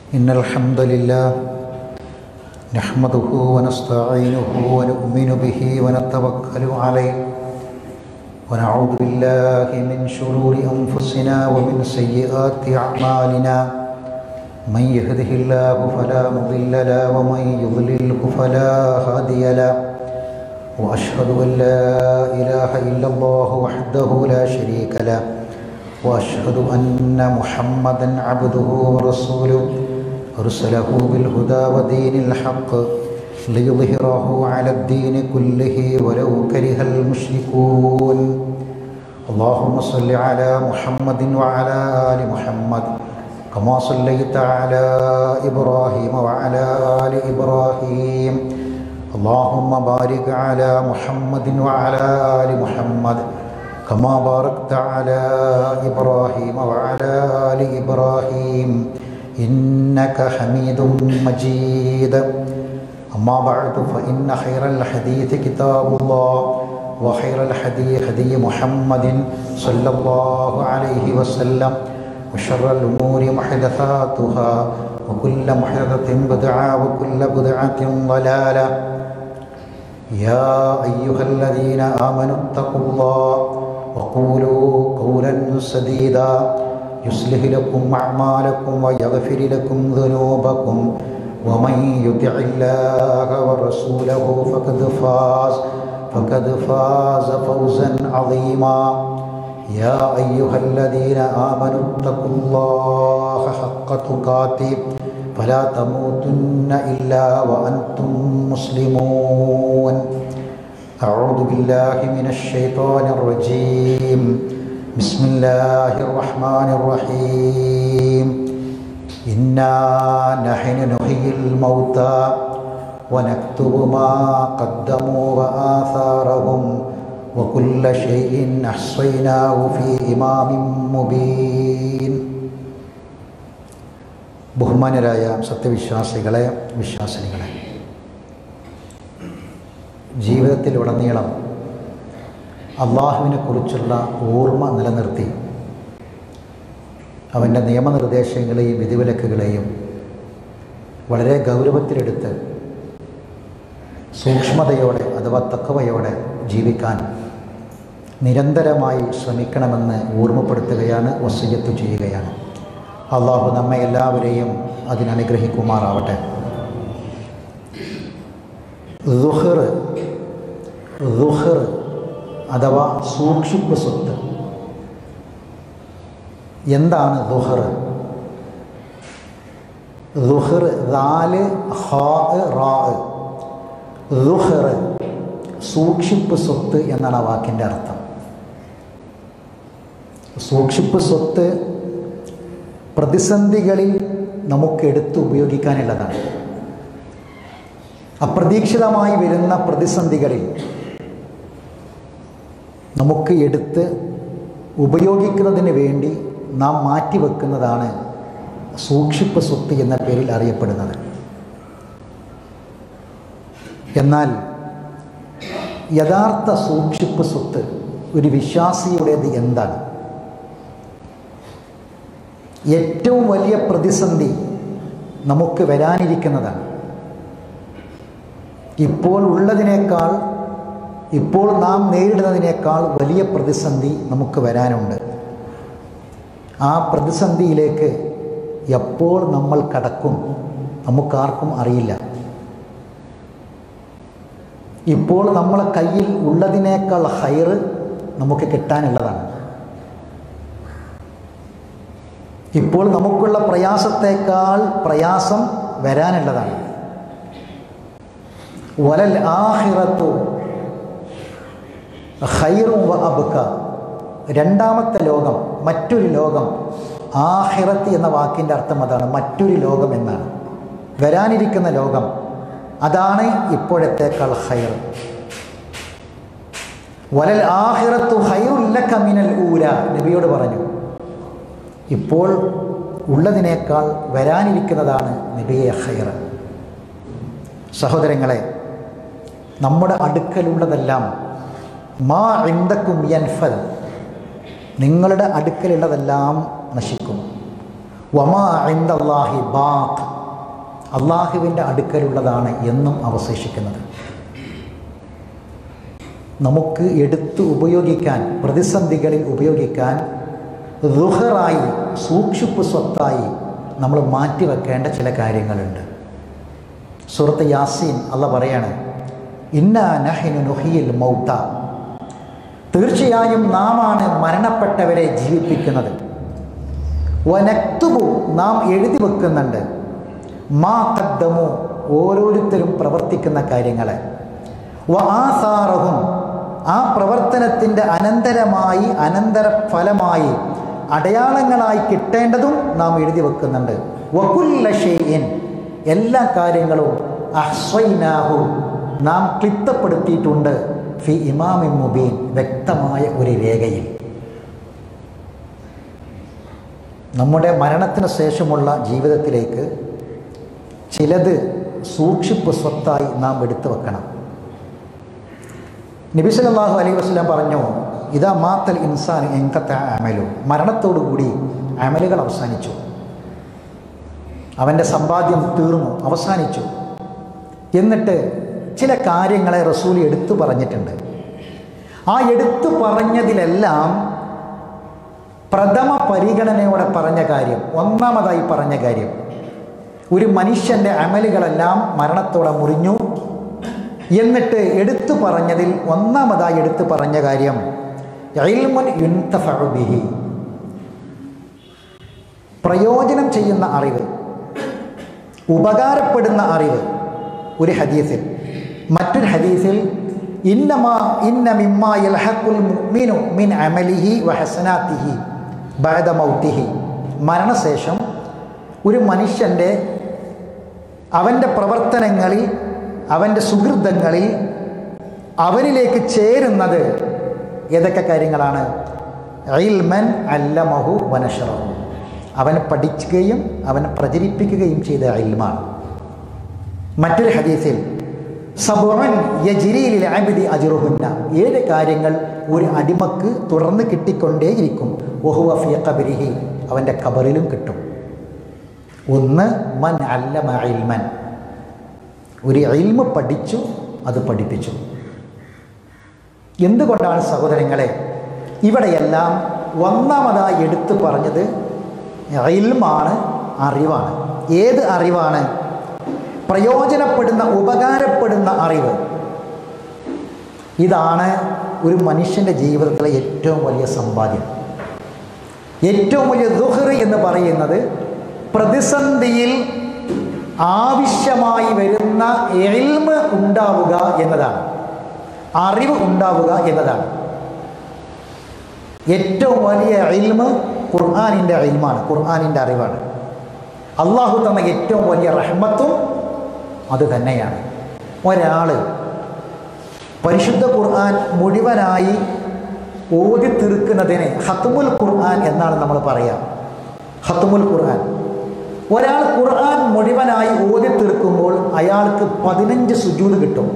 إن الحمد لله نحمده ونستعينه ونؤمن به ونتوكل عليه ونعوذ بالله من شرور أنفسنا ومن سيئات أعمالنا من يهده الله فلا مضل له ومن يضلله فلا هادي له وأشهد أن لا إله إلا الله وحده لا شريك له وأشهد أن محمدا عبده ورسوله أرسله بالهدى ودين الحق ليظهره على الدين كله ولو كره المشركون اللهم صل على محمد وعلى آل محمد كما صليت على إبراهيم وعلى آل إبراهيم اللهم بارك على محمد وعلى آل محمد كما باركت على إبراهيم وعلى آل إبراهيم إنك حميد مجيد أما بعد فإن خير الحديث كتاب الله وخير الهدي هدي محمد صلى الله عليه وسلم وشر الأمور محدثاتها وكل محدثة بدعة وكل بدعة ضلالة يا أيها الذين آمنوا اتقوا الله وقولوا قولا سديدا يصلح لكم أعمالكم ويغفر لكم ذنوبكم ومن يطع الله ورسوله فقد فاز فوزا عظيما يا أيها الذين آمنوا اتقوا الله حق تقاته فلا تموتن إلا وأنتم مسلمون أعوذ بالله من الشيطان الرجيم بسم الله الرحمن الرحيم إنا نحن نحيي الموتى ونكتب ما قدموا وآثارهم وكل شيء أحصيناه في إمام مبين ബഹുമാന്യരായ സത്യവിശ്വാസികളെ വിശ്വാസിനികളെ, ജീവിതത്തിലുടനീളം അള്ളാഹുവിനെ കുറിച്ചുള്ള ഓർമ്മ നിലനിർത്തി അവൻ്റെ നിയമനിർദ്ദേശങ്ങളെയും വിധിവിലക്കുകളെയും വളരെ ഗൗരവത്തിലെടുത്ത് സൂക്ഷ്മതയോടെ അഥവാ തഖ്വയോടെ ജീവിക്കാൻ നിരന്തരമായി ശ്രമിക്കണമെന്ന് ഓർമ്മപ്പെടുത്തുകയാണ്, വസിയ്യത്ത് ചെയ്യുകയാണ്. അള്ളാഹു നമ്മെ എല്ലാവരെയും അതിനനുഗ്രഹിക്കുമാറാവട്ടെ. ദുഹർ അഥവാ സൂക്ഷിപ്പ് സ്വത്ത്. എന്താണ് ദുഹർ? ദുഹർ ദാല് ഹാ റാ. ദുഹർ സൂക്ഷിപ്പ് സ്വത്ത് എന്നാണ് ആ വാക്കിൻ്റെ അർത്ഥം. സൂക്ഷിപ്പ് സ്വത്ത് പ്രതിസന്ധികളിൽ നമുക്ക് എടുത്ത് ഉപയോഗിക്കാനുള്ളതാണ്. അപ്രതീക്ഷിതമായി വരുന്ന പ്രതിസന്ധികളിൽ നമുക്ക് എടുത്ത് ഉപയോഗിക്കുന്നതിന് വേണ്ടി നാം മാറ്റിവെക്കുന്നതാണ് സൂക്ഷിപ്പ് സ്വത്ത് എന്ന പേരിൽ അറിയപ്പെടുന്നത്. എന്നാൽ യഥാർത്ഥ സൂക്ഷിപ്പ് സ്വത്ത് ഒരു വിശ്വാസിയുടേത് എന്താണ്? ഏറ്റവും വലിയ പ്രതിസന്ധി നമുക്ക് വരാനിരിക്കുന്നതാണ്. ഇപ്പോൾ ഉള്ളതിനേക്കാൾ, ഇപ്പോൾ നാം നേരിടുന്നതിനേക്കാൾ വലിയ പ്രതിസന്ധി നമുക്ക് വരാനുണ്ട്. ആ പ്രതിസന്ധിയിലേക്ക് എപ്പോൾ നമ്മൾ കടക്കും നമുക്കാർക്കും അറിയില്ല. ഇപ്പോൾ നമ്മളെ കയ്യിൽ ഉള്ളതിനേക്കാൾ ഹൈറ് നമുക്ക് കിട്ടാനുള്ളതാണ്. ഇപ്പോൾ നമുക്കുള്ള പ്രയാസത്തേക്കാൾ പ്രയാസം വരാനുള്ളതാണ്. വലൽ ആഖിറത്തു ഖൈറുൻ വ അബ്ക. രണ്ടാമത്തെ ലോകം, മറ്റൊരു ലോകം. ആഖിറത്ത് എന്ന വാക്കിൻ്റെ അർത്ഥം അതാണ്, മറ്റൊരു ലോകം എന്നാണ്. വരാനിരിക്കുന്ന ലോകം, അതാണ് ഇപ്പോഴത്തേക്കാൾ ഖൈർ. വലൽ ആഖിറത്തു ഖൈറുൻ ലക മിനൽ ഊല. നബിയോട് പറഞ്ഞു, ഇപ്പോൾ ഉള്ളതിനേക്കാൾ വരാനിരിക്കുന്നതാണ് നബിയെ ഖൈർ. സഹോദരങ്ങളെ, നമ്മുടെ അടുക്കലുള്ളതെല്ലാം മാ ഇൻദക്കും യൻഫദ്, നിങ്ങളുടെ അടുക്കലുള്ളതെല്ലാം നശിക്കും. വമാ ഇൻദല്ലാഹി ബാഖ്, അള്ളാഹുവിൻ്റെ അടുക്കലുള്ളതാണ് എന്നും അവശേഷിക്കുന്നത്. നമുക്ക് എടുത്ത് ഉപയോഗിക്കാൻ, പ്രതിസന്ധികളിൽ ഉപയോഗിക്കാൻ ദുഹറായി, സൂക്ഷിപ്പ് സ്വത്തായി നമ്മൾ മാറ്റിവെക്കേണ്ട ചില കാര്യങ്ങളുണ്ട്. സൂറത്ത് യാസീൻ അള്ളാഹ് പറയാണ്, ഇന്നാ നഹ്നു നുഹ്യിൽ മൗത, തീർച്ചയായും നാമാണ് മരണപ്പെട്ടവരെ ജീവിപ്പിക്കുന്നത്. വനക്തുബു, നാം എഴുതി വെക്കുന്നുണ്ട്, മാ ഖദ്ദമു, ഓരോരുത്തരും പ്രവർത്തിക്കുന്ന കാര്യങ്ങളെ, വആസാറഹും, ആ പ്രവർത്തനത്തിൻ്റെ അനന്തരമായി, അനന്തരഫലമായി, അടയാളങ്ങളായി കിട്ടേണ്ടതും നാം എഴുതി വെക്കുന്നുണ്ട്. വകുല്ല ഷൈഇൻ, എല്ലാ കാര്യങ്ങളും അഹ്സൈനാഹു, നാം ക്ലിപ്തപ്പെടുത്തിയിട്ടുണ്ട്. ഫി ഇമാമിൻ മുബീൻ, വ്യക്തമായ ഒരു രേഖയിൽ. നമ്മുടെ മരണത്തിന് ശേഷമുള്ള ജീവിതത്തിലേക്ക് ചിലത് സൂക്ഷിപ്പ് സ്വത്തായി നാം എടുത്തു വെക്കണം. നബി സല്ലല്ലാഹു അലൈഹി വസല്ലം പറഞ്ഞു, ഇദാ മാത്തൽ ഇൻസാൻ ഇൻഖത അമലു, മരണത്തോടുകൂടി അമലുകൾ അവസാനിച്ചു, അവൻ്റെ സമ്പാദ്യം തീർന്നു, അവസാനിച്ചു. എന്നിട്ട് ചില കാര്യങ്ങളെ റസൂൽ എടുത്തു പറഞ്ഞിട്ടുണ്ട്. ആ എടുത്തു പറഞ്ഞതിലെല്ലാം പ്രഥമ പരിഗണനയോടെ പറഞ്ഞ കാര്യം, ഒന്നാമതായി പറഞ്ഞ കാര്യം, ഒരു മനുഷ്യൻ്റെ അമലുകളെല്ലാം മരണത്തോടെ മുറിഞ്ഞു. എന്നിട്ട് എടുത്തു പറഞ്ഞതിൽ ഒന്നാമതായി എടുത്തു പറഞ്ഞ കാര്യം ഇൽമുൻ യുൻതഫഉ ബിഹി, പ്രയോജനം ചെയ്യുന്ന അറിവ്, ഉപകാരപ്പെടുന്ന അറിവ്. ഒരു ഹദീസിൽ, മറ്റൊരു ഹദീസിൽ ഇന്ന മിമ്മാ യൽഹഖുൽ മുഅ്മിനു മിൻ അമലിഹി വഹസനാതിഹി ബഅദ മൗതിഹി, മരണശേഷം ഒരു മനുഷ്യൻ്റെ അവൻ്റെ പ്രവർത്തനങ്ങളിൽ, അവൻ്റെ സുഹൃതങ്ങളിൽ അവനിലേക്ക് ചേരുന്നത് ഏതൊക്കെ കാര്യങ്ങളാണ്? ഇൽമൻ അല്ലമഹു വനശറഹു, അവൻ പഠിക്കുകയും അവൻ പ്രചരിപ്പിക്കുകയും ചെയ്ത ഇൽമാണ്. മറ്റൊരു ഹദീസിൽ സബഉൻ യജ്രി ലിൽ അബ്ദി അജ്റുഹുന്ന, 7 കാര്യങ്ങൾ ഒരു അടിമക്ക് തുടർന്ന് കിട്ടിക്കൊണ്ടേയിരിക്കും. വഹുവ ഫീ ഖബരിഹി, അവൻ്റെ ഖബറിലും കിട്ടും. ഒന്ന്, മൻ അല്ലമ ഇൽമൻ, ഒരു ഇൽമ പഠിച്ചു, അത് പഠിപ്പിച്ചു. എന്തുകൊണ്ടാണ് സഹോദരങ്ങളെ ഇവിടെയെല്ലാം ഒന്നാമതായി എടുത്തു പറഞ്ഞത് ഇൽമാണ്, അറിവാണ്. ഏത് അറിവാണ്? പ്രയോജനപ്പെടുന്ന, ഉപകാരപ്പെടുന്ന അറിവ്. ഇതാണ് ഒരു മനുഷ്യൻ്റെ ജീവിതത്തിലെ ഏറ്റവും വലിയ സമ്പാദ്യം. ഏറ്റവും വലിയ ദുഹ്ർ എന്ന് പറയുന്നത് പ്രതിസന്ധിയിൽ ആവശ്യമായി വരുന്ന ഇൽമ് ഉണ്ടാവുക എന്നതാണ്, അറിവ് ഉണ്ടാവുക എന്നതാണ്. ഏറ്റവും വലിയ ഇൽമ് ഖുർആനിൻ്റെ ഇൽമാണ്, ഖുർആനിൻ്റെ അറിവാണ്. അള്ളാഹു തന്ന ഏറ്റവും വലിയ റഹ്മത്തും അത് തന്നെയാണ്. ഒരാൾ പരിശുദ്ധ ഖുർആൻ മുഴുവനായി ഓതി തീർക്കുന്നതിന് ഖത്മുൽ ഖുർആൻ എന്നാണ് നമ്മൾ പറയുക. ഖത്മുൽ ഖുർആൻ, ഒരാൾ ഖുർആൻ മുഴുവനായി ഓതി തീർക്കുമ്പോൾ അയാൾക്ക് 15 സുജൂദ് കിട്ടും.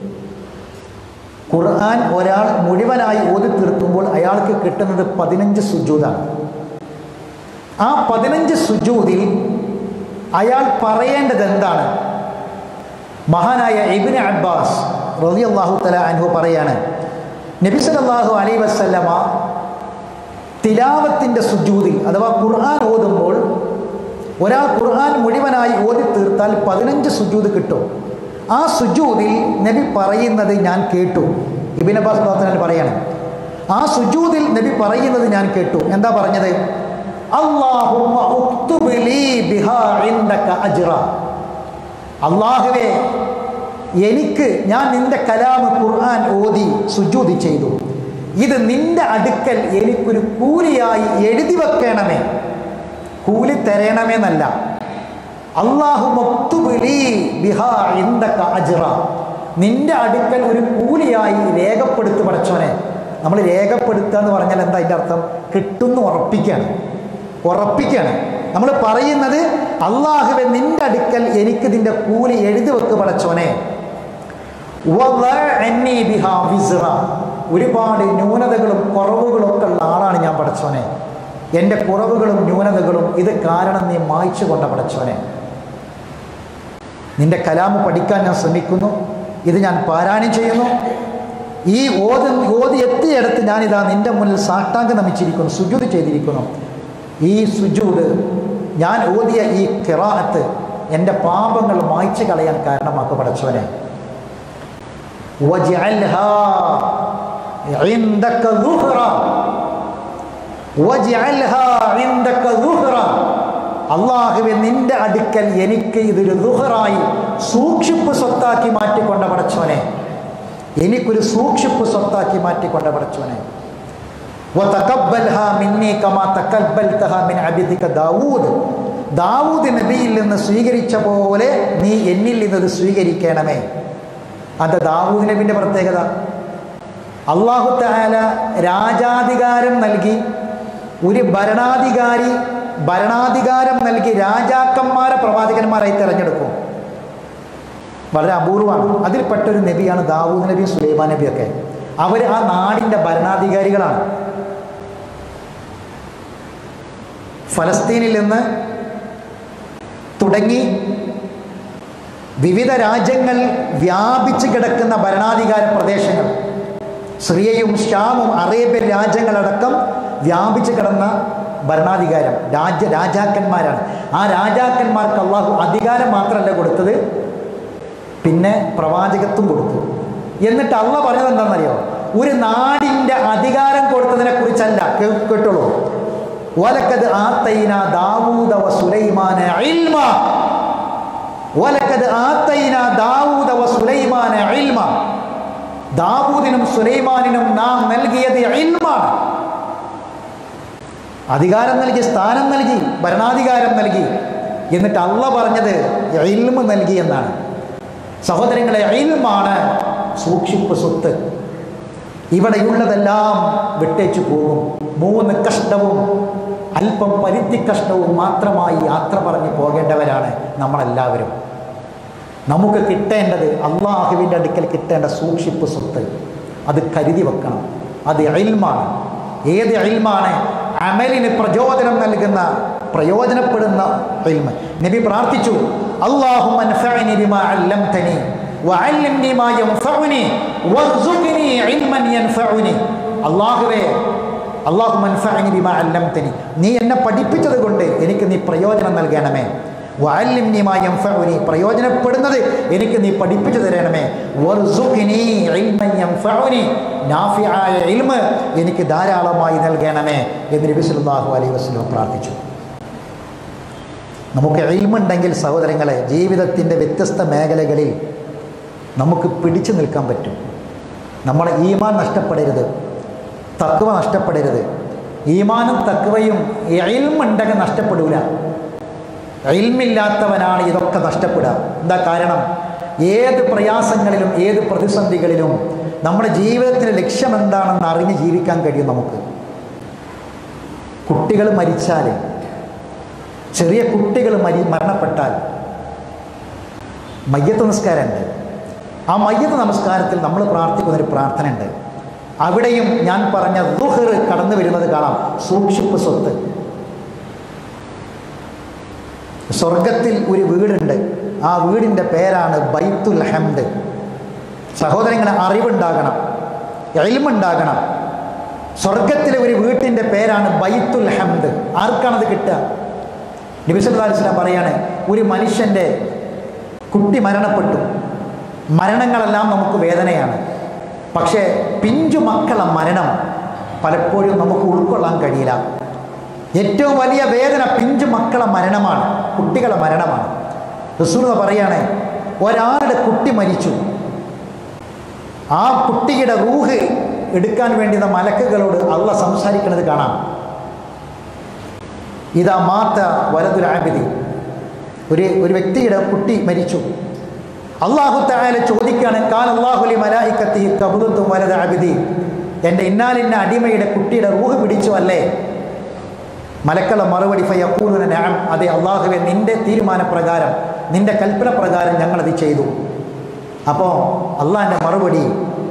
ഖുർആൻ ഒരാൾ മുഴുവനായി ഓതി തീർക്കുമ്പോൾ അയാൾക്ക് കിട്ടുന്നത് 15 സുജൂദാണ്. ആ 15 സുജൂദിൽ അയാൾ പറയേണ്ടത് എന്താണ്? മഹാനായ ഇബ്നു അബ്ബാസ് റളിയല്ലാഹു തആല അൻഹു പറയാണ്, നബി സല്ലല്ലാഹു അലൈഹി വസല്ലമ തിലാവത്തിൻ്റെ സുജൂദിൽ, അഥവാ ഖുർആൻ ഓതുമ്പോൾ ഒരാൾ ഖുർആൻ മുഴുവനായി ഓതി തീർത്താൽ 15 സുജൂദ് കിട്ടും. ആ സുജൂദിൽ നബി പറയുന്നത് ഞാൻ കേട്ടു. ഇബ്നു അബ്ബാസ് റളിയല്ലാഹു പറയാണ്, ആ സുജൂദിൽ നബി പറയുന്നത് ഞാൻ കേട്ടു. എന്താ പറഞ്ഞത്? അല്ലാഹുമ്മ ഉക്തുബ് ലീ ബിഹാ ഇൻദക അജ്റ, അല്ലാഹുവേ എനിക്ക്, ഞാൻ നിന്റെ കലാമ് ഖുർആൻ ഓതി സുജൂദ് ചെയ്തു, ഇത് നിന്റെ അടുക്കൽ എനിക്കൊരു കൂലിയായി എഴുതി വെക്കണമേ, കൂലി തരണമേന്നല്ല. അല്ലാഹുമ്മ ഉക്തുബ് ലീ ബിഹാ ഇൻദക അജ്റ, നിന്റെ അടുക്കൽ ഒരു കൂലിയായി രേഖപ്പെടുത്തു പടച്ചോനെ. നമ്മൾ രേഖപ്പെടുത്തുക എന്ന് പറഞ്ഞാൽ എന്താ അതിൻ്റെ അർത്ഥം? കിട്ടുന്നു ഉറപ്പിക്കുകയാണ്. നമ്മൾ പറയുന്നത് അല്ലാഹുവേ നിന്റെ അടുക്കൽ എനിക്ക് ഇതിൻ്റെ കൂലി എഴുതി വെക്ക് പടച്ചോനെ. ഒരുപാട് ന്യൂനതകളും കുറവുകളും ഒക്കെ ഉള്ള ആളാണ് ഞാൻ പടച്ചോനെ. എൻ്റെ കുറവുകളും ന്യൂനതകളും ഇത് കാരണം നീ മായ്ച്ചു കൊണ്ട പടച്ചവനെ. നിന്റെ കലാമ് പഠിക്കാൻ ഞാൻ ശ്രമിക്കുന്നു, ഇത് ഞാൻ പാരായണം ചെയ്യുന്നു. ഈ ഓതി എത്തിയിടത്ത് ഞാനിതാ നിൻ്റെ മുന്നിൽ സാഷ്ടാംഗം നമിച്ചിരിക്കുന്നു, സുജൂദ് ചെയ്തിരിക്കുന്നു. ഈ സുജൂദ്, ഞാൻ ഓതിയ ഈ ഖിറാഅത്ത് എൻ്റെ പാപങ്ങൾ മായ്ച്ചു കളയാൻ കാരണമാക്കുക പടച്ചവനെ. വജ്അൽഹാ ഇൻദക ദുഹ്റ, വജ്അൽഹാ ഇൻദക ദുഹ്റ. അല്ലാഹുവേ, നിന്റെ അടുക്കൽ എനിക്ക് ഇതൊരു ദുഹറായി സൂക്ഷിപ്പ് സ്വത്താക്കി മാറ്റിക്കൊണ്ട പടച്ചവനെ, എനിക്കൊരു സൂക്ഷിപ്പ് സ്വത്താക്കി മാറ്റിക്കൊണ്ട പടച്ചവനെ. വതഖബ്ബൽഹാ മിന്നി കമാ തഖബ്ബൽതഹാ മിൻ അബ്ദിക ദാവൂദ്. ദാവൂദ് നബിയിൽ നിന്ന് സ്വീകരിച്ച പോലെ നീ എന്നിൽ നിന്ന് സ്വീകരിക്കണമേ. അത് ദാവൂദ് നബിൻ്റെ പ്രത്യേകത. അല്ലാഹു തആല രാജാധികാരം നൽകി, ഒരു ഭരണാധികാരം നൽകി രാജാക്കന്മാരെ പ്രവാചകന്മാരായി തിരഞ്ഞെടുക്കും. വളരെ അപൂർവമാണ്. അതിൽപ്പെട്ടൊരു നബിയാണ് ദാവൂദ് നബി, സുലൈമാൻ നബിയൊക്കെ. അവർ ആ നാടിൻ്റെ ഭരണാധികാരികളാണ്. ഫലസ്തീനിൽ നിന്ന് തുടങ്ങി വിവിധ രാജ്യങ്ങൾ വ്യാപിച്ചു കിടക്കുന്ന ഭരണാധികാര പ്രദേശങ്ങൾ, സിറിയയും ഷാമും അറേബ്യൻ രാജ്യങ്ങളടക്കം വ്യാപിച്ചു കിടന്ന ഭരണാധികാരം രാജാക്കന്മാരാണ്. ആ രാജാക്കന്മാർക്ക് അള്ളാഹു അധികാരം മാത്രമല്ല കൊടുത്തത്, പിന്നെ പ്രവാചകത്വം കൊടുത്തു. എന്നിട്ട് അള്ളാഹ് പറഞ്ഞത് എന്താണെന്നറിയോ? ഒരു നാടിൻ്റെ അധികാരം കൊടുത്തതിനെ കുറിച്ചല്ല. കേട്ടോളൂ. വലഖദ് ആതൈനാ ദാവൂദ വസുലൈമാന ഇൽമ, വലഖദ് ആതൈനാ ദാവൂദ വസുലൈമാന ഇൽമ. ദാവൂദിനും സുലൈമാനിനും നാം നൽകിയത് ഇൽമാണ്. അധികാരം നൽകി, സ്ഥാനം നൽകി, ഭരണാധികാരം നൽകി. എന്നിട്ട് അള്ളാഹ് പറഞ്ഞത് ഇൽമ് നൽകി എന്നാണ്. സഹോദരങ്ങളെ, ഇൽമാണ് സൂക്ഷിപ്പ് സ്വത്ത്. ഇവിടെയുള്ളതെല്ലാം വിട്ടേച്ചു പോകും. 3 കഷ്ടവും അല്പം പരുത്തി കഷ്ടവും മാത്രമായി യാത്ര പറഞ്ഞ് പോകേണ്ടവരാണ് നമ്മളെല്ലാവരും. നമുക്ക് കിട്ടേണ്ടത്, അള്ളാഹുവിൻ്റെ അടുക്കൽ കിട്ടേണ്ട സൂക്ഷിപ്പ് സ്വത്ത്, അത് കരുതി വെക്കണം. അത് ഇൽമാണ്. ഏത് ഇൽമാണ്? അമലിന് പ്രചോദനം നൽകുന്ന, പ്രയോജനപ്പെടുന്ന ഇൽമ്. നബി പ്രാർത്ഥിച്ചു, അല്ലാഹുമ്മ അൻഫഅനി ബിമാ അല്ലംതനി വഅല്ലിംനി മാ യൻഫഉനി വർസുഖ്നി ഇൽമൻ യൻഫഉനി. അല്ലാഹുവേ, അല്ലാഹുമ്മ അൻഫഅനി ബിമാ അല്ലംതനി, നീ എന്നെ പഠിപ്പിച്ചത് കൊണ്ട് എനിക്ക് നീ പ്രയോജനം നൽകണമേ. വഅല്ലിംനി മാ യൻഫഉനി, പ്രയോജനപ്പെടുന്നത് എനിക്ക് നീ പഠിപ്പിച്ചു തരണമേ. വർസുഖ്നി ഇൽമൻ യൻഫഉനി, നാഫിആയ ഇൽമ് എനിക്ക് ധാരാളമായി നൽകണമേ എന്ന് നബി സല്ലല്ലാഹു അലൈഹി വസല്ലം പ്രാർത്ഥിച്ചു. നമുക്ക് ഇൽമുണ്ടെങ്കിൽ സഹോദരങ്ങളെ, ജീവിതത്തിൻ്റെ വ്യത്യസ്ത മേഖലകളിൽ നമുക്ക് പിടിച്ചു നിൽക്കാൻ പറ്റും. നമ്മളെ ഈമാൻ നഷ്ടപ്പെടരുത്, തഖ്വ നഷ്ടപ്പെടരുത്. ഈമാനും തഖ്വയും ഇൽമുണ്ടെങ്കിൽ നഷ്ടപ്പെടില്ല. ഇൽമില്ലാത്തവനാണ് ഇതൊക്കെ നഷ്ടപ്പെടുക. എന്താ കാരണം? ഏത് പ്രയാസങ്ങളിലും ഏത് പ്രതിസന്ധികളിലും നമ്മുടെ ജീവിതത്തിൻ്റെ ലക്ഷ്യം എന്താണെന്ന് അറിഞ്ഞ് ജീവിക്കാൻ കഴിയും നമുക്ക്. കുട്ടികൾ മരിച്ചാൽ, ചെറിയ കുട്ടികൾ മരണപ്പെട്ടാൽ മയ്യത്ത് നമസ്കാരമുണ്ട്. ആ മയ്യത്ത് നമസ്കാരത്തിൽ നമ്മൾ പ്രാർത്ഥിക്കുന്നൊരു പ്രാർത്ഥന ഉണ്ട്. അവിടെയും ഞാൻ പറഞ്ഞ ദുഹർ കടന്നു വരുന്നത് കാണാം. സൂക്ഷിപ്പ് സ്വത്ത്. സ്വർഗത്തിൽ ഒരു വീടുണ്ട്. ആ വീടിൻ്റെ പേരാണ് ബൈത്തുൽ ഹംദ്. സഹോദരങ്ങളെ, അറിവുണ്ടാകണം, ഇൽമുണ്ടാകണം. സ്വർഗത്തിലെ ഒരു വീട്ടിൻ്റെ പേരാണ് ബൈത്തുൽ ഹംദ്. ആർക്കാണത് കിട്ടുക? നബി സല്ലല്ലാഹു അലൈഹി വസല്ലം പറയാണ്, ഒരു മനുഷ്യൻ്റെ കുട്ടി മരണപ്പെട്ടു. മരണങ്ങളെല്ലാം നമുക്ക് വേദനയാണ്. പക്ഷേ പിഞ്ചു മക്കളെ മരണം പലപ്പോഴും നമുക്ക് ഉൾക്കൊള്ളാൻ കഴിയില്ല. ഏറ്റവും വലിയ വേദന പിഞ്ചു മക്കളെ മരണമാണ്, കുട്ടികളെ മരണമാണ്. റസൂൽ പറയാണ്, ഒരാളുടെ കുട്ടി മരിച്ചു. ആ കുട്ടിയുടെ റൂഹ് എടുക്കാൻ വേണ്ടുന്ന മലക്കുകളോട് അള്ളാഹ് സംസാരിക്കുന്നത് കാണാം. ഇതാ മാത്ത വലതുൽ ആബിദി, ഒരു വ്യക്തിയുടെ കുട്ടി മരിച്ചു. അല്ലാഹു തആല ചോദിക്കുകയാണ്, ഖാല അല്ലാഹു ലി മലായികതിഹി ഖബദതു വലദ അബ്ദി, എൻ്റെ ഇന്നാലിന്ന അടിമയുടെ കുട്ടിയുടെ റൂഹ് പിടിച്ചു അല്ലേ? മലക്കളുടെ മറുപടി ഫയഖൂലുന നഅം, അതെ അല്ലാഹുവേ, നിന്റെ തീരുമാനപ്രകാരം, നിന്റെ കൽപ്പന പ്രകാരം ഞങ്ങളത് ചെയ്തു. അപ്പോൾ അള്ളാഹിൻ്റെ മറുപടി,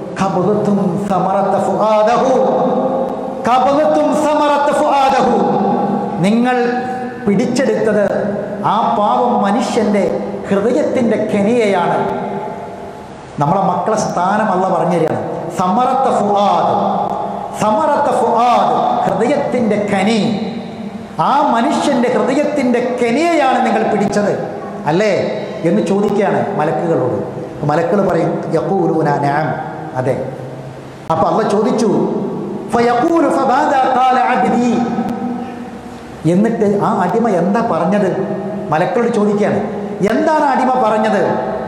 ഖബദതും സമറത ഫുആദഹു, ഖബദതും സമറത ഫുആദഹു, നിങ്ങൾ പിടിച്ചെടുത്തത് ആ പാവം മനുഷ്യൻ്റെ ഹൃദയത്തിൻ്റെ കെനിയയാണ്. നമ്മളെ മക്കളെ സ്ഥാനം അല്ലാഹു പറഞ്ഞു തരികയാണ്. സമറത്ത ഫുആദ്, സമറത്ത ഫുആദ്, ഹൃദയത്തിൻ്റെ കനി. ആ മനുഷ്യൻ്റെ ഹൃദയത്തിൻ്റെ കെനിയയാണ് നിങ്ങൾ പിടിച്ചത് അല്ലേ എന്ന് ചോദിക്കുകയാണ് മലക്കുകളോട്. മലക്കുകൾ പറയും യഖൂലൂന നഅം, അതെ. അപ്പോൾ അല്ലാഹു ചോദിച്ചു ഫയഖൂലു ഫമാദാ ഖാല അബ്ദി, എന്നിട്ട് ആ അടിമ എന്താ പറഞ്ഞത്? മലക്കളോട് ചോദിക്കുകയാണ്, എന്താണ് അടിമ പറഞ്ഞത്?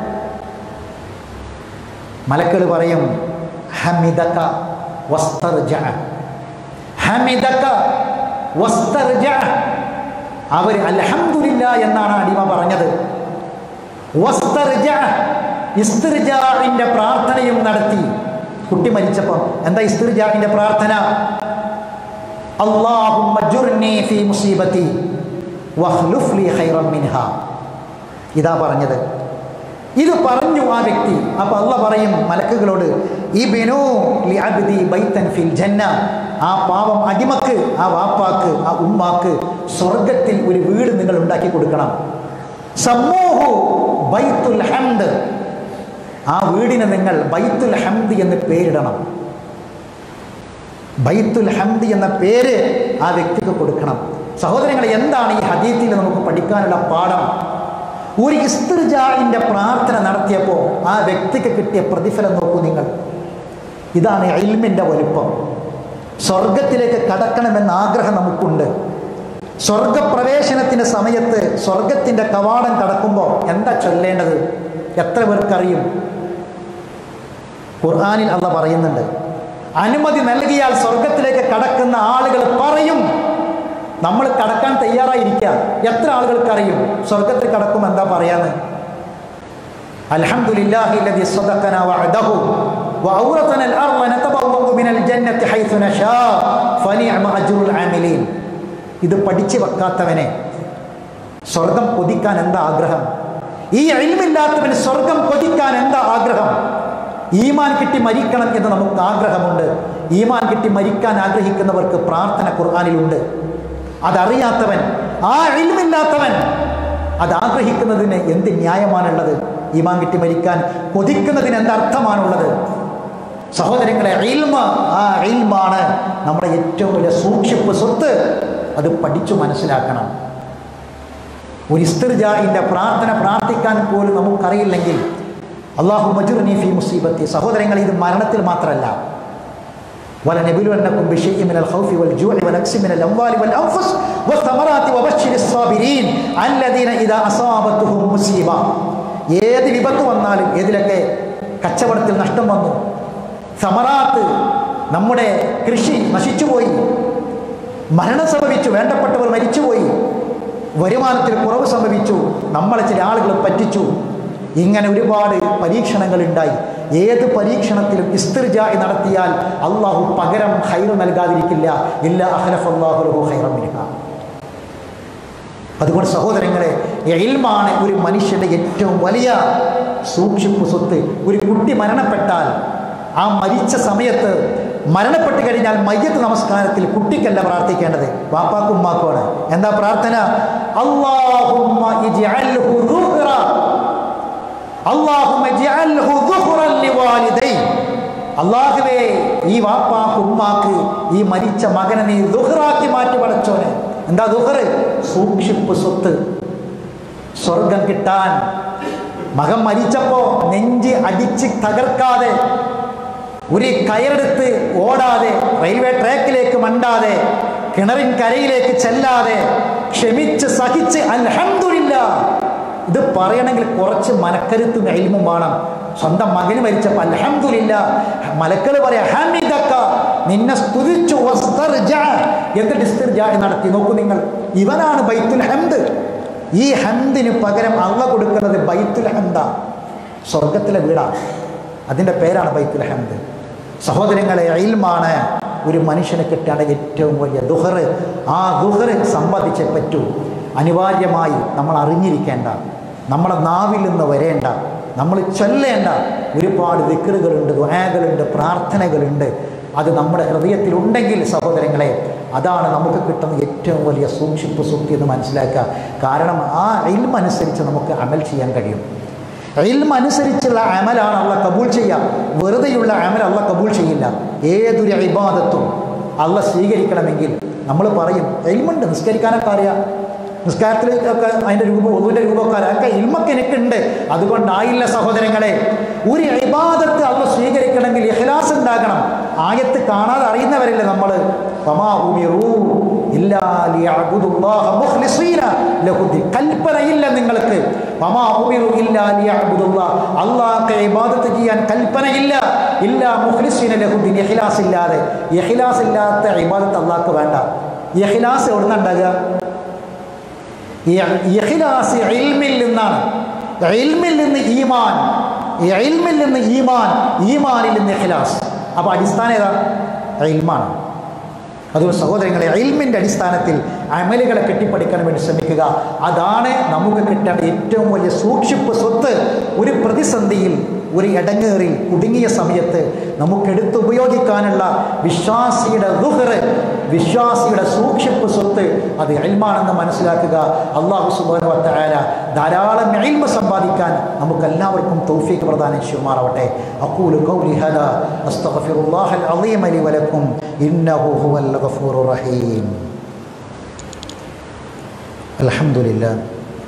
മലക്കൾ പറയും ഹമിദക വസ്തർജഅ, ഹമിദക വസ്തർജഅ. അവർ അൽഹംദുലില്ലാ എന്നാണ് അടിമ പറഞ്ഞത്. വസ്തർജഅ, ഇസ്തിർജാഇന്റെ പ്രാർത്ഥനയും നടത്തി. കുട്ടി മരിച്ചപ്പോൾ എന്താ ഇസ്തിർജാഇന്റെ പ്രാർത്ഥന? അല്ലാഹുമ്മ ജുർനി ഫീ മുസീബതി വഖ്ലുഫ് ലി ഖൈറൻ മിൻഹാ. ഇതാ പറഞ്ഞത്. ഇത് പറഞ്ഞു ആ വ്യക്തി. അപ്പോൾ അല്ലാഹ് പറയും മലക്കുകളോട്, ഇബ്നു ലി അബ്ദി ബൈതൻ ഫിൽ ജന്ന, ആ പാവം അടിമക്ക്, ആ വാപ്പാക്ക്, ആ ഉമ്മാക്ക് സ്വർഗത്തിൽ ഒരു വീട് നിങ്ങൾ ഉണ്ടാക്കി കൊടുക്കണം. സമ്മൂഹു ബൈത്തുൽ ഹംദ്, ആ വീടിന് നിങ്ങൾ ബൈത്തുൽ ഹംദ് എന്ന് പേരിടണം. ബൈത്തുൽ ഹംദ് എന്ന പേര് ആ വ്യക്തിക്ക് കൊടുക്കണം. സഹോദരങ്ങളെ, എന്താണ് ഈ ഹദീസിൽ നമുക്ക് പഠിക്കാനുള്ള പാഠം? ഒരു ഇസ്തിർജാഇന്റെ പ്രാർത്ഥന നടത്തിയപ്പോൾ ആ വ്യക്തിക്ക് കിട്ടിയ പ്രതിഫലം നോക്കൂ നിങ്ങൾ. ഇതാണ് ഇൽമിൻ്റെ വലുപ്പം. സ്വർഗത്തിലേക്ക് കടക്കണമെന്ന ആഗ്രഹം നമുക്കുണ്ട്. സ്വർഗപ്രവേശനത്തിൻ്റെ സമയത്ത് സ്വർഗത്തിൻ്റെ കവാടം കടക്കുമ്പോൾ എന്താ ചൊല്ലേണ്ടത്? എത്ര പേർക്കറിയും? ഖുർആനിൽ അല്ലാഹ് പറയുന്നുണ്ട്, അനുമതി നൽകിയാൽ സ്വർഗത്തിലേക്ക് കടക്കുന്ന ആളുകൾ പറയും, നമ്മൾ കടക്കാൻ തയ്യാറായിരിക്കുക. എത്ര ആളുകൾക്കറിയും സ്വർഗത്തിൽ കടക്കും എന്താ പറയാന്ന്? അൽഹംദുലില്ലാഹി ലദി സദഖനാ വഅദഹു വഅൗറതന അൽ-അർള നതബവ്വഉ മിനൽ ജന്നത്തി ഹൈസു നശാ ഫനിഅമ അജ്റുൽ ആമിലീൻ. ഇത് പഠിച്ചു വെക്കാത്തവനെ സ്വർഗം കൊതിക്കാൻ എന്താ ആഗ്രഹം? ഈ ഇൽമില്ലാത്തവന് സ്വർഗം കൊതിക്കാൻ എന്താ ആഗ്രഹം? ഈമാൻ കിട്ടി മരിക്കണം എന്ന് നമുക്ക് ആഗ്രഹമുണ്ട്. ഈമാൻ കിട്ടി മരിക്കാൻ ആഗ്രഹിക്കുന്നവർക്ക് പ്രാർത്ഥന ഖുർആനിലുണ്ട്. അതറിയാത്തവൻ, ആ ഇൽമില്ലാത്തവൻ അത് ആഗ്രഹിക്കുന്നതിന് എന്ത് ന്യായമാണുള്ളത്? ഈമാൻ കിട്ടി മരിക്കാൻ കൊതിക്കുന്നതിന് എന്തർത്ഥമാണുള്ളത്? സഹോദരങ്ങളെ, ഇൽമ, ആ ഇൽമാണ് നമ്മുടെ ഏറ്റവും വലിയ സൂക്ഷിപ്പ് സ്വത്ത്. അത് പഠിച്ചു മനസ്സിലാക്കണം. ഒരു ഇസ്തിർജാഇന്റെ പ്രാർത്ഥന പ്രാർത്ഥിക്കാൻ പോലും നമുക്കറിയില്ലെങ്കിൽ അല്ലാഹുമ്മ ജുർനി ഫീ മുസീബത്തി. സഹോദരങ്ങളെ, ഇത് മരണത്തിൽ മാത്രമല്ല. വലനബിലുവന്നകും ബിശൈഇൻ മിനൽ ഖൗഫി വൽ ജൂഇ വനക്സി മിനൽ അംവാലി വൽ അൻഫുസ് വസ്സമറാത്തി വബശ്ശിരിസ് സാബിരീൻ അല്ലദീന ഇദാ അസാബത്തുഹും മുസീബ. ഏത് വിപത്ത് വന്നാലും, ഏതിലൊക്കെ കച്ചവടത്തിൽ നഷ്ടം വന്നു, സമറാത്ത്, നമ്മുടെ കൃഷി നശിച്ചുപോയി, മരണം സംഭവിച്ചു, വേണ്ടപ്പെട്ടവർ മരിച്ചുപോയി, വരുമാനത്തിൽ കുറവ് സംഭവിച്ചു, നമ്മളെ ചില ആളുകൾ പറ്റിച്ചു, ഇങ്ങനെ ഒരുപാട് പരീക്ഷണങ്ങൾ ഉണ്ടായി. ഏത് പരീക്ഷണത്തിലും ഇസ്തിർജാഇ നടത്തിയാൽ അള്ളാഹു പകരം ഖൈർ നൽകാതിരിക്കില്ല. ഇല്ലാ അഖ്ലഫല്ലാഹു ലഹു ഖൈറൻ മിൻഹാ. അതുകൊണ്ട് സഹോദരങ്ങളെ, ഇൽമാണ് ഒരു മനുഷ്യൻ്റെ ഏറ്റവും വലിയ സൂക്ഷിപ്പ് സ്വത്ത്. ഒരു കുട്ടി മരണപ്പെട്ടാൽ ആ മരിച്ച സമയത്ത്, മരണപ്പെട്ട് കഴിഞ്ഞാൽ മയ്യത്ത് നമസ്കാരത്തിൽ കുട്ടിക്കല്ല പ്രാർത്ഥിക്കേണ്ടത്, വാപ്പാക്കും ഉമ്മാക്കുമാണ്. എന്താ പ്രാർത്ഥന? അല്ലാഹുമ്മ ഇജ്അൽഹു ദുഹ്റ, അല്ലാഹുമ്മ ഇജ്അൽഹു ദുഹ്റൻ ലിവാലിദൈ. അല്ലാഹുവേ, ഈ വാപ്പാക്ക് ഉമ്മാക്ക്, ഈ മരിച്ച മകനെ നീ ദുഹ്റാക്കി മാറ്റി പടച്ചോനെ. എന്താ ദുഹ്ർ? സൂക്ഷിപ്പ് സ്വത്ത്. സ്വർഗം കിട്ടാൻ മകൻ മരിച്ചപ്പോൾ നെഞ്ച് അടിച്ച് തകർക്കാതെ, ഒരു കയറെടുത്ത് ഓടാതെ, റെയിൽവേ ട്രാക്കിലേക്ക് മണ്ടാതെ, കിണറിൻ കരയിലേക്ക് ചെല്ലാതെ, ക്ഷമിച്ച് സഹിച്ച് അൽഹംദുലില്ലാ, ഇത് പറയണമെങ്കിൽ കുറച്ച് മനക്കരുത്തും ഇൽമും വേണം. സ്വന്തം മകന് മരിച്ചപ്പോൾ അൽഹംദുലില്ലാ, മലക്കൾ പറയാ ഹമിദക, നിന്നെ സ്തുതിച്ചു, വസ്തർജഅ, എന്നിട്ട് ഇസ്തിർജാഇ നടത്തി. നോക്കൂ നിങ്ങൾ, ഇവനാണ് ബൈത്തുൽ ഹംദ്. ഈ ഹംദിന് പകരം അല്ലാഹ് കൊടുക്കുന്നത് ബൈത്തുൽ ഹംദാ, സ്വർഗത്തിലെ വീടാണ്. അതിൻ്റെ പേരാണ് ബൈത്തുൽ ഹംദ്. സഹോദരങ്ങളെ, ഇൽമാണ് ഒരു മനുഷ്യന് കിട്ടേണ്ട ഏറ്റവും വലിയ ദുഹർ. ആ ദുഹർ സമ്പാദിച്ചേ പറ്റൂ. അനിവാര്യമായി നമ്മൾ അറിഞ്ഞിരിക്കേണ്ട, നമ്മളെ നാവിൽ നിന്ന് വരേണ്ട, നമ്മൾ ചൊല്ലേണ്ട ഒരുപാട് ദിക്റുകളുണ്ട്, ദുആകളുണ്ട്, പ്രാർത്ഥനകളുണ്ട്. അത് നമ്മുടെ ഹൃദയത്തിലുണ്ടെങ്കിൽ സഹോദരങ്ങളെ, അതാണ് നമുക്ക് കിട്ടുന്ന ഏറ്റവും വലിയ സൂക്ഷിപ്പ് സുക്തി എന്ന് മനസ്സിലാക്കുക. കാരണം ആ ഇൽമ അനുസരിച്ച് നമുക്ക് അമൽ ചെയ്യാൻ കഴിയും. ഇൽമ അനുസരിച്ചുള്ള അമലാണ് അള്ളാഹ് കബൂൽ ചെയ്യുക. വെറുതെയുള്ള അമൽ അള്ളാഹ് കബൂൽ ചെയ്യില്ല. ഏതൊരു ഇബാദത്തും അള്ളാഹ് സ്വീകരിക്കണമെങ്കിൽ നമ്മൾ പറയും ഇൽമുണ്ട്, നിസ്കരിക്കാനൊക്കെ അറിയാം, നിസ്കാരത്തിലൊക്കെ അതിൻ്റെ രൂപം ഒന്നുവിൻ്റെ രൂപമൊക്കെ ഒക്കെ ഇൽമൊക്കെ എനിക്കുണ്ട്. അതുകൊണ്ടായില്ല സഹോദരങ്ങളെ, ഒരു ഇബാദത്ത് അള്ളാഹ് സ്വീകരിക്കണമെങ്കിൽ ഇഖ്ലാസ് ഉണ്ടാകണം. ആയത്ത് കാണാതെ അറിയുന്നവരല്ലേ നമ്മൾ. കൽപ്പനയില്ല നിങ്ങൾക്ക്. അള്ളാഹ്ക്ക് ഇബാദത്ത് ചെയ്യാൻ കൽപ്പനയില്ല. ഇല്ലാ മുഖ്ലിസീന ലഹുദ്ദീൻ, ഇഖ്ലാസ് ഇല്ലാതെ. ഇഖ്ലാസ് ഇല്ലാത്ത ഇബാദത്ത് അള്ളാഹ്ക്ക് വേണ്ട. ഇഖ്ലാസ് എവിടുന്ന ഉണ്ടാകുക? ഇഖ്ലാസ് ഇൽമിൽ നിന്നാണ്. ഇൽമിൽ നിന്ന് ഈമാൻ, ഇൽമിൽ നിന്ന് ഈമാൻ, ഈമാനിൽ നിന്ന് ഇഖ്ലാസ്. അപ്പോൾ അടിസ്ഥാനം ഏതാ? ഇൽമാണ്. അതുകൊണ്ട് സഹോദരങ്ങളെ, ഇൽമിൻ്റെ അടിസ്ഥാനത്തിൽ അമലുകളെ കെട്ടിപ്പടുക്കാൻ വേണ്ടി ശ്രമിക്കുക. അതാണ് നമുക്ക് കിട്ടേണ്ട ഏറ്റവും വലിയ സൂക്ഷിപ്പ് സ്വത്ത്. ഒരു പ്രതിസന്ധിയിൽ, ഒരു ഇടങ്ങേറിൽ കുടുങ്ങിയ സമയത്ത് നമുക്കെടുത്ത് ഉപയോഗിക്കാനുള്ള വിശ്വാസിയുടെ ദുഹർ, വിശ്വാസിയുടെ സൂക്ഷിപ്പ് സ്വത്ത് അത് ഇൽമാണെന്ന് മനസ്സിലാക്കുക. അല്ലാഹു സുബ്ഹാനഹു വ തആല ധാരാളം ഇൽമ സമ്പാദിക്കാൻ നമുക്കെല്ലാവർക്കും തൗഫീഖ് പ്രദാനം ചെയ്യുമാറാവട്ടെ. അഖൂലു ഖൗലി ഹാദാ അസ്തഗ്ഫിറുല്ലാഹൽ അളീമ ലി വലക്കും ഇന്നഹു ഹുവൽ ഗഫൂറുർ റഹീം. അൽഹംദുലില്ലാഹ്.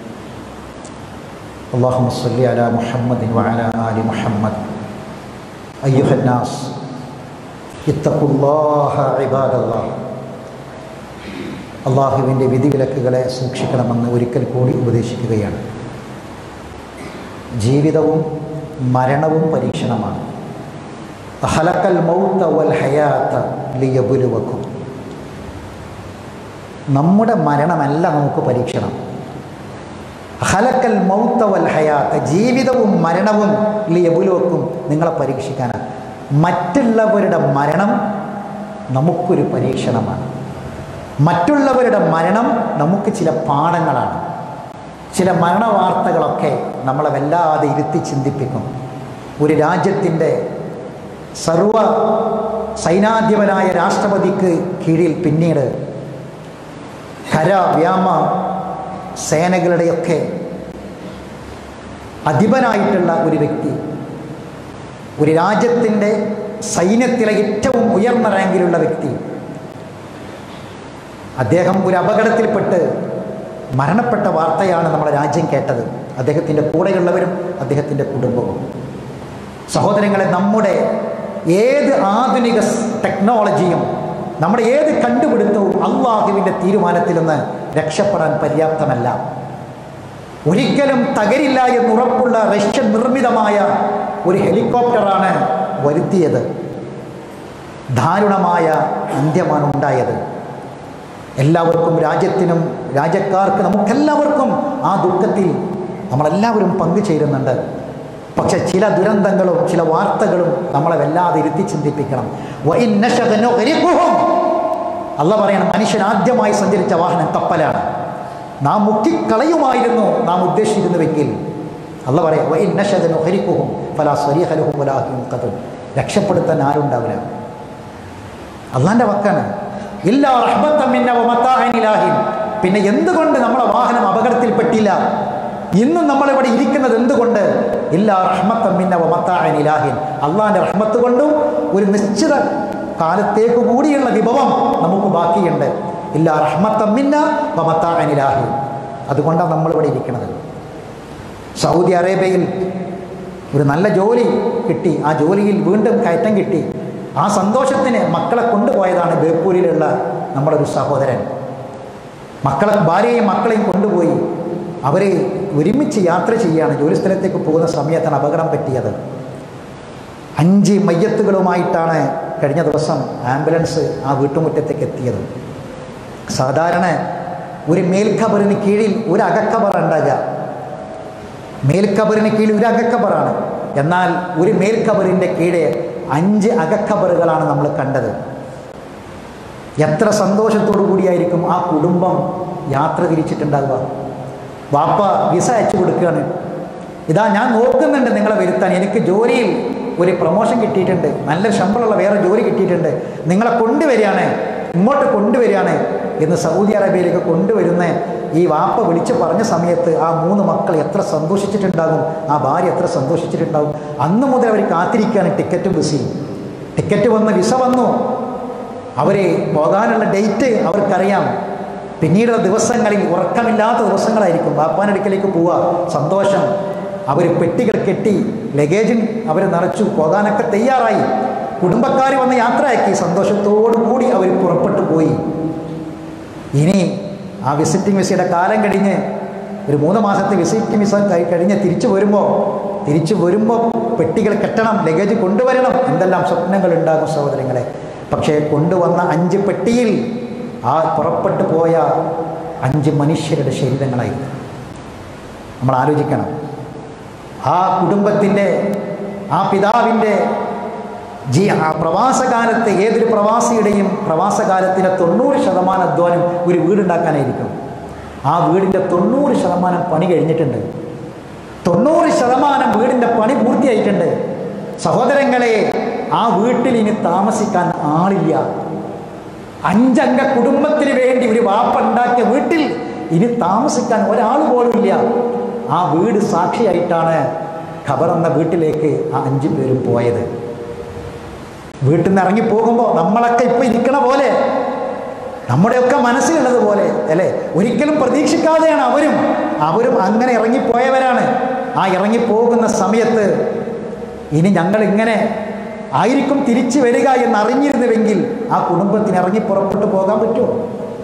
اللهم صل على محمد وعلى آل محمد. أيها الناس اتقوا الله عباد الله. അള്ളാഹുവിൻ്റെ വിധിവിലക്കുകളെ സൂക്ഷിക്കണമെന്ന് ഒരിക്കൽ കൂടി ഉപദേശിക്കുകയാണ്. ജീവിതവും മരണവും പരീക്ഷണമാണ്. ഖലഖൽ മൗത വൽ ഹയാത ലിയബ്ലുവക്കും. നമ്മുടെ മരണമല്ല നമുക്ക് പരീക്ഷണം. ഖലഖൽ മൗത വൽ ഹയാത, ജീവിതവും മരണവും ലിയബ്ലുവക്കും, നിങ്ങളെ പരീക്ഷിക്കാനാണ്. മറ്റുള്ളവരുടെ മരണം നമുക്കൊരു പരീക്ഷണമാണ്. മറ്റുള്ളവരുടെ മരണം നമുക്ക് ചില പാഠങ്ങളാണ്. ചില മരണവാർത്തകളൊക്കെ നമ്മളെ വല്ലാതെ ഇരുത്തി ചിന്തിപ്പിക്കും. ഒരു രാജ്യത്തിൻ്റെ സർവ സൈനാധിപനായ രാഷ്ട്രപതിക്ക് കീഴിൽ പിന്നീട് കര വ്യോമ സേനകളുടെയൊക്കെ അധിപനായിട്ടുള്ള ഒരു വ്യക്തി, ഒരു രാജ്യത്തിൻ്റെ സൈന്യത്തിലെ ഏറ്റവും ഉയർന്ന റാങ്കിലുള്ള വ്യക്തി, അദ്ദേഹം ഒരു അപകടത്തിൽപ്പെട്ട് മരണപ്പെട്ട വാർത്തയാണ് നമ്മുടെ രാജ്യം കേട്ടത്. അദ്ദേഹത്തിൻ്റെ കൂടെയുള്ളവരും അദ്ദേഹത്തിൻ്റെ കുടുംബവും. സഹോദരങ്ങളെ, നമ്മുടെ ഏത് ആധുനിക ടെക്നോളജിയും നമ്മുടെ ഏത് കണ്ടുപിടുത്തവും അള്ളാഹുവിൻ്റെ തീരുമാനത്തിൽ നിന്ന് രക്ഷപ്പെടാൻ പര്യാപ്തമല്ല. ഒരിക്കലും തകരില്ല എന്നുറപ്പുള്ള റഷ്യൻ നിർമ്മിതമായ ഒരു ഹെലികോപ്റ്ററാണ് വരുത്തിയത്. ദാരുണമായ അന്ത്യമാണ് ഉണ്ടായത്. എല്ലാവർക്കും, രാജ്യത്തിനും രാജ്യക്കാർക്ക്, നമുക്കെല്ലാവർക്കും ആ ദുഃഖത്തിൽ നമ്മളെല്ലാവരും പങ്കുചേരുന്നുണ്ട്. പക്ഷെ ചില ദുരന്തങ്ങളും ചില വാർത്തകളും നമ്മളെ വല്ലാതെ ഇരുത്തി ചിന്തിപ്പിക്കണം. അള്ളാഹ് പറയണം, മനുഷ്യൻ ആദ്യമായി സഞ്ചരിച്ച വാഹനം കപ്പലാണ്. നാം മുക്കിക്കളയുമായിരുന്നു നാം ഉദ്ദേശിച്ചിരുന്നുവെങ്കിൽ. അള്ളാഹ് പറയാം, രക്ഷപ്പെടുത്താൻ ആരുണ്ടാവില്ല. അള്ളാൻ്റെ വക്കാണ്. ഇല്ലാ റഹ്മത്തൻ മിന്ന വമതാഅൻ ഇലാഹിൻ. പിന്നെ എന്തുകൊണ്ട് നമ്മളെ വാഹനം അപകടത്തിൽപ്പെട്ടില്ല? ഇന്നും നമ്മളിവിടെ ഇരിക്കുന്നത് എന്തുകൊണ്ട്? ഇല്ലാ റഹ്മത്തൻ മിന്ന വമതാഅൻ ഇലാഹിൻ. അള്ളാഹിൻ്റെ റഹ്മത്ത് കൊണ്ടും ഒരു നിശ്ചിത കാലത്തേക്ക് കൂടിയുള്ള വിഭവം നമുക്ക് ബാക്കിയുണ്ട്. ഇല്ലാ റഹ്മത്തൻ മിന്ന വമതാഅൻ ഇലാഹിൻ. അതുകൊണ്ടാണ് നമ്മളിവിടെ ഇരിക്കുന്നത്. സൗദി അറേബ്യയിൽ ഒരു നല്ല ജോലി കിട്ടി. ആ ജോലിയിൽ വീണ്ടും കയറ്റം കിട്ടി. ആ സന്തോഷത്തിന് മക്കളെ കൊണ്ടുപോയതാണ് ബേപ്പൂരിലുള്ള നമ്മുടെ ഒരു സഹോദരൻ. ഭാര്യയും മക്കളെയും കൊണ്ടുപോയി. അവർ ഒരുമിച്ച് യാത്ര ചെയ്യുകയാണ്. ജോലിസ്ഥലത്തേക്ക് പോകുന്ന സമയത്താണ് അപകടം പറ്റിയത്. 5 മയ്യത്തുകളുമായിട്ടാണ് കഴിഞ്ഞ ദിവസം ആംബുലൻസ് ആ വീട്ടുമുറ്റത്തേക്ക് എത്തിയത്. സാധാരണ ഒരു മേൽഖബറിന് കീഴിൽ ഒരു അകക്കബർ ഉണ്ടാകുക. മേൽഖബറിന് കീഴിൽ ഒരു അകക്കബറാണ്. എന്നാൽ ഒരു മേൽഖബറിൻ്റെ കീഴെ 5 അകക്കബറുകളാണ് നമ്മൾ കണ്ടത്. എത്ര സന്തോഷത്തോടു കൂടിയായിരിക്കും ആ കുടുംബം യാത്ര തിരിച്ചിട്ടുണ്ടാവുക. വാപ്പ വിസ അയച്ചു കൊടുക്കുകയാണ്. ഇതാ ഞാൻ നോക്കുന്നുണ്ട് നിങ്ങളെ വരുത്താൻ. എനിക്ക് ജോലിയിൽ ഒരു പ്രൊമോഷൻ കിട്ടിയിട്ടുണ്ട്, നല്ലൊരു ശമ്പളമുള്ള വേറെ ജോലി കിട്ടിയിട്ടുണ്ട്, നിങ്ങളെ കൊണ്ടുവരികയാണ്. ഇങ്ങോട്ട് കൊണ്ടുവരികയാണ് എന്ന് സൗദി അറേബ്യയിലേക്ക് കൊണ്ടുവരുന്ന ഈ വാപ്പ വിളിച്ച് പറഞ്ഞ സമയത്ത് ആ 3 മക്കൾ എത്ര സന്തോഷിച്ചിട്ടുണ്ടാകും, ആ ഭാര്യ എത്ര സന്തോഷിച്ചിട്ടുണ്ടാകും. അന്ന് മുതൽ അവർ കാത്തിരിക്കുകയാണ് ടിക്കറ്റ് ബസ്സിൽ. ടിക്കറ്റ് വന്ന്, വിസ വന്നു, അവർ പോകാനുള്ള ഡേറ്റ് അവർക്കറിയാം. പിന്നീടുള്ള ദിവസങ്ങളിൽ ഉറക്കമില്ലാത്ത ദിവസങ്ങളായിരിക്കും. വാപ്പാനടുക്കലേക്ക് പോവുക, സന്തോഷം. അവർ പെട്ടികൾ കെട്ടി, ലഗേജിൽ അവർ നിറച്ചു, പോകാനൊക്കെ തയ്യാറായി. കുടുംബക്കാർ വന്ന് യാത്രയാക്കി, സന്തോഷത്തോടു കൂടി അവർ പുറപ്പെട്ടു പോയി. ഇനി ആ വിസിറ്റിംഗ് വിസയുടെ കാലം കഴിഞ്ഞ് ഒരു 3 മാസത്തെ വിസിറ്റിംഗ് വിസ കഴിഞ്ഞ് തിരിച്ചു വരുമ്പോൾ പെട്ടികൾ കെട്ടണം, ലഗേജ് കൊണ്ടുവരണം, എന്തെല്ലാം സ്വപ്നങ്ങൾ ഉണ്ടാകും സഹോദരങ്ങളെ. പക്ഷേ കൊണ്ടുവന്ന 5 പെട്ടിയിൽ ആ പുറപ്പെട്ടു പോയ 5 മനുഷ്യരുടെ ശരീരങ്ങളായി. നമ്മൾ ആലോചിക്കണം, ആ കുടുംബത്തിൻ്റെ, ആ പിതാവിൻ്റെ പ്രവാസകാലത്ത്, ഏതൊരു പ്രവാസിയുടെയും പ്രവാസകാലത്തിൻ്റെ 90% അധ്വാനം ഒരു വീടുണ്ടാക്കാനായിരിക്കും. ആ വീടിൻ്റെ 90% പണി കഴിഞ്ഞിട്ടുണ്ട്. 90% വീടിൻ്റെ പണി പൂർത്തിയായിട്ടുണ്ട്. സഹോദരങ്ങളെ, ആ വീട്ടിൽ ഇനി താമസിക്കാൻ ആളില്ല. 5 അംഗ കുടുംബത്തിന് വേണ്ടി ഒരു വാപ്പ ഉണ്ടാക്കിയ വീട്ടിൽ ഇനി താമസിക്കാൻ ഒരാൾ പോലും ഇല്ല. ആ വീട് സാക്ഷിയായിട്ടാണ് ഖബർ എന്ന വീട്ടിലേക്ക് ആ 5 പേരും പോയത്. വീട്ടിൽ നിന്ന് ഇറങ്ങിപ്പോകുമ്പോൾ നമ്മളൊക്കെ ഇപ്പം ഇരിക്കണ പോലെ, നമ്മുടെയൊക്കെ മനസ്സിലുള്ളതുപോലെ അല്ലേ, ഒരിക്കലും പ്രതീക്ഷിക്കാതെയാണ് അവരും അങ്ങനെ ഇറങ്ങിപ്പോയവരാണ്. ആ ഇറങ്ങിപ്പോകുന്ന സമയത്ത് ഇനി ഞങ്ങൾ ഇങ്ങനെ ആയിരിക്കും തിരിച്ചു വരിക എന്നറിഞ്ഞിരുന്നുവെങ്കിൽ ആ കുടുംബത്തിന് ഇറങ്ങി പുറപ്പെട്ടു പോകാൻ പറ്റുമോ?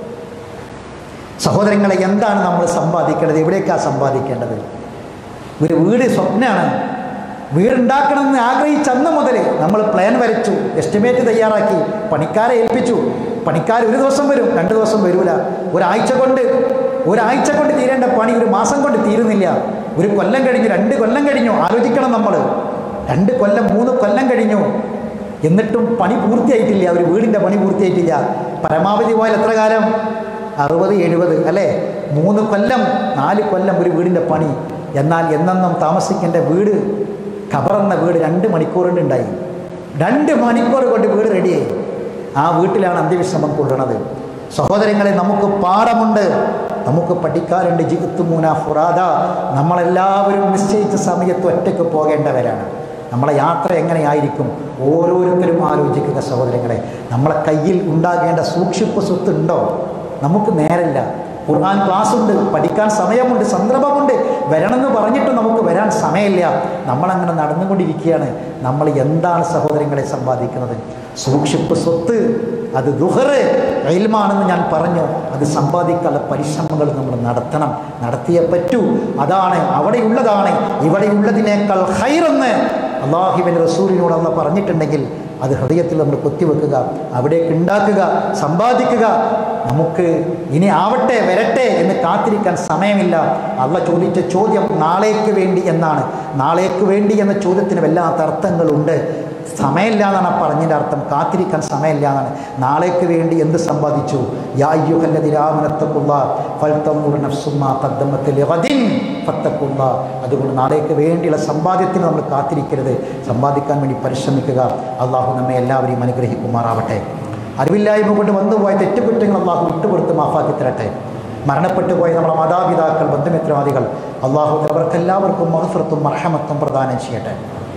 സഹോദരങ്ങളെ, എന്താണ് നമ്മൾ സമ്പാദിക്കേണ്ടത്? എവിടേക്കാണ് സമ്പാദിക്കേണ്ടത്? ഒരു വീട് സ്വപ്നമാണ്. വീടുണ്ടാക്കണമെന്ന് ആഗ്രഹിച്ചന്ന് മുതൽ നമ്മൾ പ്ലാൻ വരച്ചു, എസ്റ്റിമേറ്റ് തയ്യാറാക്കി, പണിക്കാരെ ഏൽപ്പിച്ചു. പണിക്കാർ 1 ദിവസം വരും, 2 ദിവസം വരില്ല. ഒരാഴ്ച കൊണ്ട് തീരേണ്ട പണി 1 മാസം കൊണ്ട് തീരുന്നില്ല. 1 കൊല്ലം കഴിഞ്ഞു, 2 കൊല്ലം കഴിഞ്ഞു. ആലോചിക്കണം, നമ്മൾ 2 കൊല്ലം 3 കൊല്ലം കഴിഞ്ഞു, എന്നിട്ടും പണി പൂർത്തിയായിട്ടില്ല. ഒരു വീടിൻ്റെ പണി പൂർത്തിയായിട്ടില്ല. പരമാവധി പോയാൽ എത്ര കാലം? 60-70 അല്ലേ? 3 കൊല്ലം 4 കൊല്ലം ഒരു വീടിൻ്റെ പണി. എന്നാൽ എന്നെന്നും താമസിക്കേണ്ട വീട്, ഖബറെന്ന വീട് 2 മണിക്കൂർ കൊണ്ട് ഉണ്ടായി. 2 മണിക്കൂർ കൊണ്ട് വീട് റെഡിയായി. ആ വീട്ടിലാണ് അന്ത്യവിശ്രമം കൊള്ളുന്നത്. സഹോദരങ്ങളെ, നമുക്ക് പാഠമുണ്ട്, നമുക്ക് പഠിക്കാറുണ്ട്. ജിത്തുമൂന ഫുറാദ, നമ്മളെല്ലാവരും നിശ്ചയിച്ച സമയത്ത് ഒറ്റയ്ക്ക് പോകേണ്ടവരാണ്. നമ്മളെ യാത്ര എങ്ങനെയായിരിക്കും? ഓരോരുത്തരും ആലോചിക്കുക സഹോദരങ്ങളെ. നമ്മളെ കയ്യിൽ ഉണ്ടാകേണ്ട സൂക്ഷിപ്പ് സ്വത്ത് ഉണ്ടോ? നമുക്ക് നേരല്ല. ഖുർആൻ ക്ലാസ് ഉണ്ട്, പഠിക്കാൻ സമയമുണ്ട്, സന്ദർഭമുണ്ട്. വരണമെന്ന് പറഞ്ഞിട്ട് നമുക്ക് വരാൻ സമയമില്ല. നമ്മളങ്ങനെ നടന്നുകൊണ്ടിരിക്കുകയാണ്. നമ്മൾ എന്താണ് സഹോദരങ്ങളെ സമ്പാദിക്കുന്നത്? സൂക്ഷിപ്പ് സ്വത്ത്, അത് ദുഹറ് ഇൽമാണെന്ന് ഞാൻ പറഞ്ഞു. അത് സമ്പാദിക്കാനുള്ള പരിശ്രമങ്ങൾ നമ്മൾ നടത്തണം, നടത്തിയേ പറ്റൂ. അതാണ് അവിടെയുള്ളതാണ് ഇവിടെയുള്ളതിനേക്കാൾ ഖൈറെന്ന് അല്ലാഹുവിൻ്റെ റസൂലിനോട് അല്ലാഹു പറഞ്ഞിട്ടുണ്ടെങ്കിൽ അത് ഹൃദയത്തിൽ നമ്മൾ കൊത്തിവെക്കുക, അവിടേക്ക് ഉണ്ടാക്കുക, സമ്പാദിക്കുക. നമുക്ക് ഇനി ആവട്ടെ വരട്ടെ എന്ന് കാത്തിരിക്കാൻ സമയമില്ല. അള്ളാഹു ചോദിച്ച ചോദ്യം നാളേക്ക് വേണ്ടി എന്നാണ്. നാളേക്ക് വേണ്ടി എന്ന ചോദ്യത്തിന് വല്ലാത്ത അർത്ഥങ്ങളുണ്ട്. സമയമില്ല എന്നാണ് പറഞ്ഞതിൻ്റെ അർത്ഥം. കാത്തിരിക്കാൻ സമയമില്ല എന്നാണ്. നാളേക്ക് വേണ്ടി എന്ത് സമ്പാദിച്ചു? യാ അയ്യുഹല്ലദീന ആമനത്തഖുല്ലാഹ ഫൽതൻദുർ നഫ്സും മാ ഖദ്ദമത് ലിഗദിൻ ഫത്തഖുല്ലാഹ. അതുകൊണ്ട് നാളേക്ക് വേണ്ടിയുള്ള സമ്പാദ്യത്തിന് നമ്മൾ കാത്തിരിക്കരുത്, സമ്പാദിക്കാൻ വേണ്ടി പരിശ്രമിക്കുക. അള്ളാഹു നമ്മെ എല്ലാവരെയും അനുഗ്രഹിക്കുമാറാവട്ടെ. അറിവില്ലായ്മ കൊണ്ട് വന്നുപോയ തെറ്റുകുറ്റങ്ങൾ അള്ളാഹു വിട്ടുപുറത്ത് മാഫാക്കി തരട്ടെ. മരണപ്പെട്ടു പോയ നമ്മുടെ മാതാപിതാക്കൾ, ബന്ധുമിത്രാദികൾ, അള്ളാഹു അവർക്കെല്ലാവർക്കും മഗ്ഫിറത്തും മർഹമത്തും പ്രദാനം ചെയ്യട്ടെ.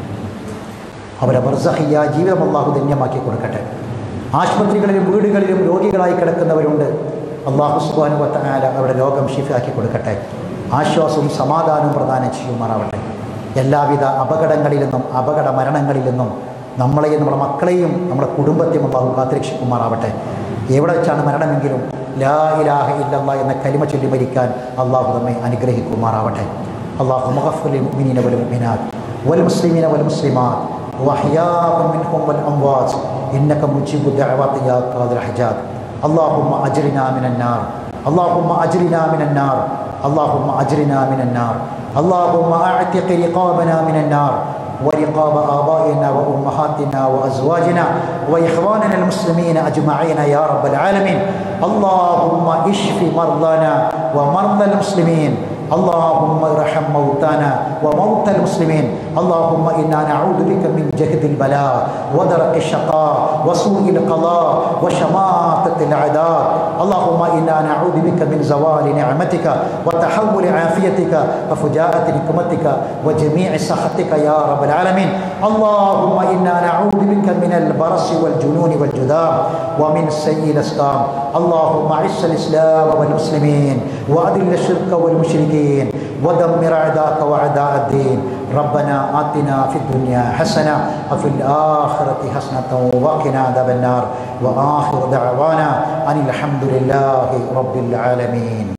അവരെ ബർസഖിയ ജീവിതം അള്ളാഹു ധന്യമാക്കി കൊടുക്കട്ടെ. ആശുപത്രികളിലും വീടുകളിലും രോഗികളായി കിടക്കുന്നവരുണ്ട്. അള്ളാഹു സുബ്ഹാനഹു വ തആല അവരുടെ രോഗം ശിഫയാക്കി കൊടുക്കട്ടെ. ആശ്വാസവും സമാധാനവും പ്രദാനം ചെയ്യുമാറാവട്ടെ. എല്ലാവിധ അപകടങ്ങളിൽ നിന്നും അപകട മരണങ്ങളിൽ നിന്നും നമ്മളെയും നമ്മുടെ മക്കളെയും നമ്മുടെ കുടുംബത്തെയും അള്ളാഹു കാത്തുരക്ഷിക്കുമാറാവട്ടെ. എവിടെ വെച്ചാണ് മരണമെങ്കിലും ലാ ഇലാഹ ഇല്ലല്ലാഹ് എന്ന കലിമ ചൊല്ലി മരിക്കാൻ അള്ളാഹു നമ്മെ അനുഗ്രഹിക്കുമാറാവട്ടെ. അള്ളാഹു മഗ്ഫിർ ലിൽ മുഅ്മിനീന വൽ മുഅ്മിനാത്ത് വൽ മുസ്ലിമീന വൽ മുസ്ലിമാത്ത് വഅഹ്യാഅ മിൻഹും വൽ അംവാത്ത് ഇന്നക മുജീബു ദഅവാതി യാ ഖാദിർ ഹജാത്. اللهم أجرنا من النار، اللهم أجرنا من النار، اللهم أجرنا من النار، اللهم أعتق رقابنا من النار ورقاب آبائنا وأمهاتنا وأزواجنا وإخواننا المسلمين أجمعين يا رب العالمين. اللهم اشف مرضانا ومرضى المسلمين اللهم ارحم موتانا وموتى المسلمين. اللهم إنا نعوذ بك من جهد البلاء ودرك الشقاء وسوء القضاء وشماتة الأعداء. اللهم إنا نعوذ بك من زوال نعمتك وتحول عافيتك وفجاءة نقمتك وجميع سخطك يا رب العالمين. اللهم إنا نعوذ بك من البرص والجنون والجذام ومن سيء الأسقام. اللهم أعز الإسلام والمسلمين وأذل الشرك والمشركين ودمر أعداءك وأعداء الدين. ربنا آتنا في الدنيا حسنة وفي الآخرة حسنة وقنا عذاب النار. وآخر دعوانا أن الحمد لله رب العالمين.